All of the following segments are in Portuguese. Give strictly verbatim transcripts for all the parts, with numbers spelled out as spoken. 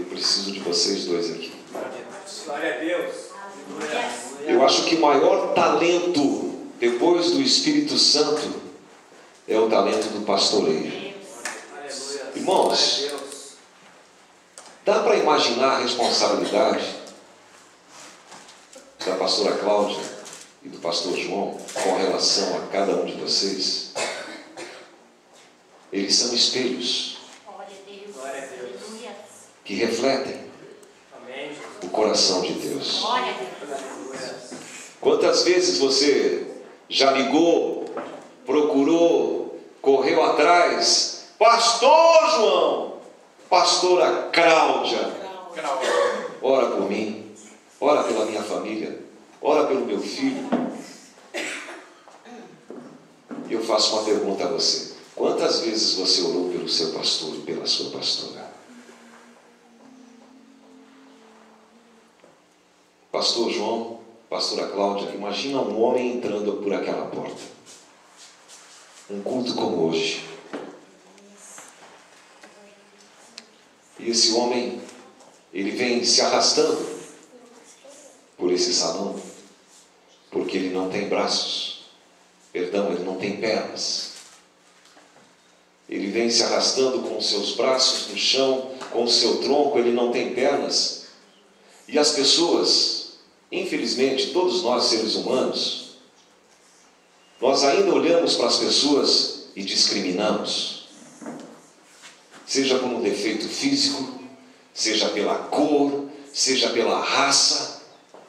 preciso de vocês dois aqui. Glória a Deus. Eu acho que o maior talento, depois do Espírito Santo, é o talento do pastoreio. Irmãos, dá para imaginar a responsabilidade da pastora Cláudia e do pastor João com relação a cada um de vocês? Eles são espelhos que refletem o coração de Deus. Quantas vezes você já ligou, procurou, correu atrás? Pastor João, pastora Cláudia, ora por mim, ora pela minha família, ora pelo meu filho. E eu faço uma pergunta a você: quantas vezes você orou pelo seu pastor e pela sua pastora? Pastor João, pastora Cláudia, imagina um homem entrando por aquela porta. Um culto como hoje. E esse homem, ele vem se arrastando por esse salão, porque ele não tem braços, perdão, ele não tem pernas. Ele vem se arrastando com os seus braços no chão, com o seu tronco, ele não tem pernas. E as pessoas, infelizmente, todos nós seres humanos, nós ainda olhamos para as pessoas e discriminamos. Seja por um defeito físico, seja pela cor, seja pela raça,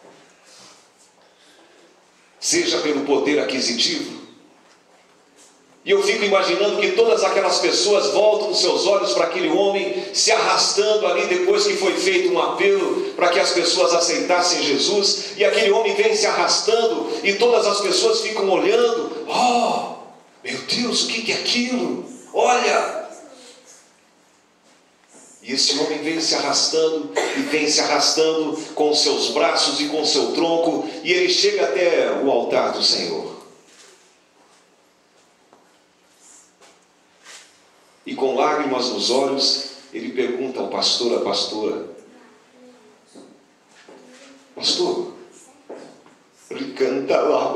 seja pelo poder aquisitivo. E eu fico imaginando que todas aquelas pessoas voltam os seus olhos para aquele homem se arrastando ali depois que foi feito um apelo para que as pessoas aceitassem Jesus, e aquele homem vem se arrastando e todas as pessoas ficam olhando. Oh, meu Deus, o que é aquilo? Olha! E esse homem vem se arrastando e vem se arrastando com os seus braços e com o seu tronco, e ele chega até o altar do Senhor. E com lágrimas nos olhos, ele pergunta ao pastor, à pastora: pastor, ele canta lá,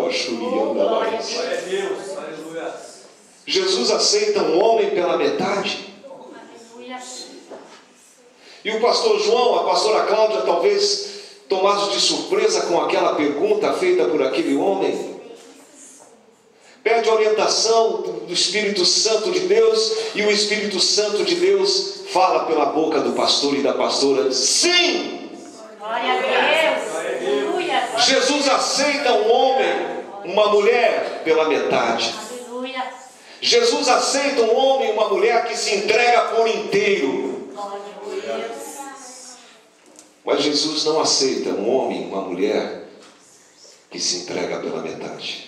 Jesus aceita um homem pela metade? E o pastor João, a pastora Cláudia, talvez tomados de surpresa com aquela pergunta feita por aquele homem, pede orientação do Espírito Santo de Deus, e o Espírito Santo de Deus fala pela boca do pastor e da pastora: sim! Glória a Deus! Aleluia! Jesus aceita um homem, uma mulher pela metade. Aleluia! Jesus aceita um homem e uma mulher que se entrega por inteiro. Glória a Deus! Mas Jesus não aceita um homem e uma mulher que se entrega pela metade.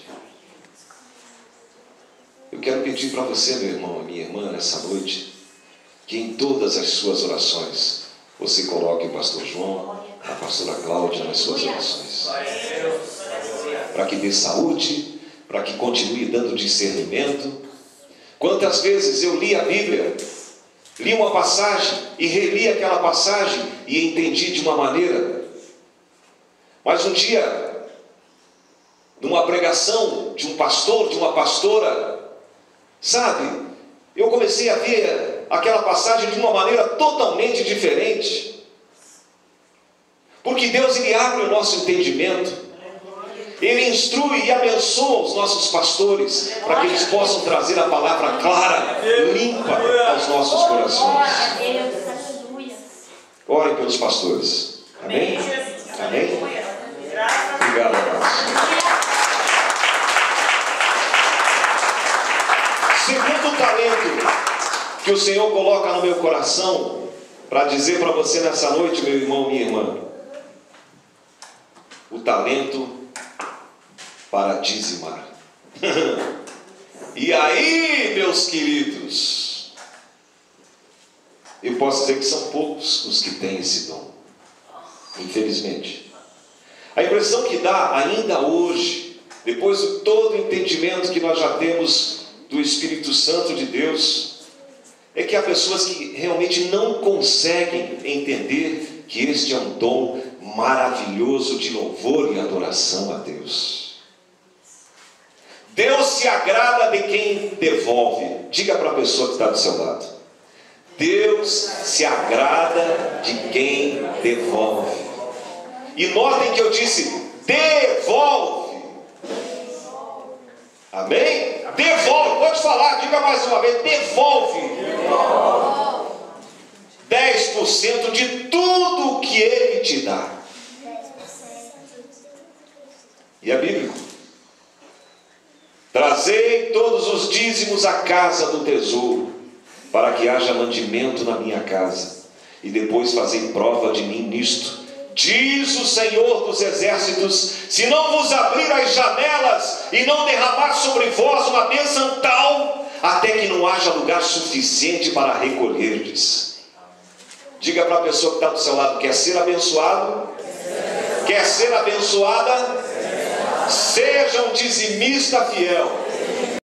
Eu quero pedir para você, meu irmão, minha irmã, nessa noite, que em todas as suas orações você coloque o pastor João, a pastora Cláudia nas suas orações. Para que dê saúde, para que continue dando discernimento. Quantas vezes eu li a Bíblia, li uma passagem e reli aquela passagem e entendi de uma maneira, mas um dia, numa pregação de um pastor, de uma pastora, sabe, eu comecei a ver aquela passagem de uma maneira totalmente diferente. Porque Deus, Ele abre o nosso entendimento, Ele instrui e abençoa os nossos pastores, para que eles possam trazer a palavra clara, limpa aos nossos corações. Orem pelos pastores. Amém? Amém? Obrigado, irmãos. Segundo talento que o Senhor coloca no meu coração para dizer para você nessa noite, meu irmão, minha irmã: o talento para dizimar. E aí, meus queridos, eu posso dizer que são poucos os que têm esse dom, infelizmente. A impressão que dá ainda hoje, depois de todo o entendimento que nós já temos do Espírito Santo de Deus, é que há pessoas que realmente não conseguem entender que este é um dom maravilhoso de louvor e adoração a Deus. Deus se agrada de quem devolve. Diga para a pessoa que está do seu lado: Deus se agrada de quem devolve. E notem que eu disse devolve. Amém? Devolve, pode falar, diga mais uma vez, devolve. dez por cento de tudo que Ele te dá. E é bíblico. Trazei todos os dízimos à casa do tesouro, para que haja mantimento na minha casa, e depois fazei prova de mim nisto, diz o Senhor dos exércitos, se não vos abrir as janelas e não derramar sobre vós uma bênção tal, até que não haja lugar suficiente para recolherdes. Diga para a pessoa que está do seu lado: quer ser abençoado? Quer ser abençoada? Seja um dizimista fiel.